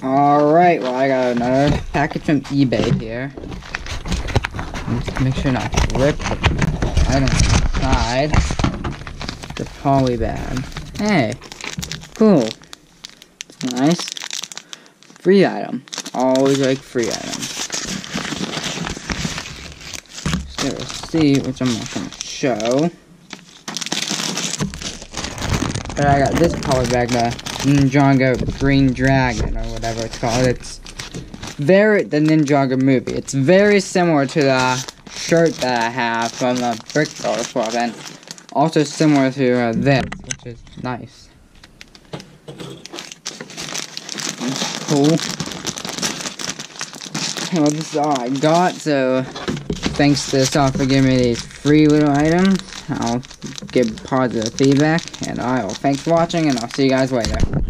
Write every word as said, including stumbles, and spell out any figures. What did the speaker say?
Alright, well I got another package from eBay here. Just make sure not to rip the item inside the poly bag. Hey, cool. It's nice. Free item. Always like free items. Just get a receipt, which I'm not going to show. But I got this poly bag, the Ninjago Green Dragon, or whatever it's called. It's very, the Ninjago movie. It's very similar to the shirt that I have from the Brick Builder Club, and also similar to uh, this, which is nice. Cool. Well, this is all I got, so thanks to this all for giving me these free little items. I'll give positive feedback, and I will thanks for watching, and I'll see you guys later.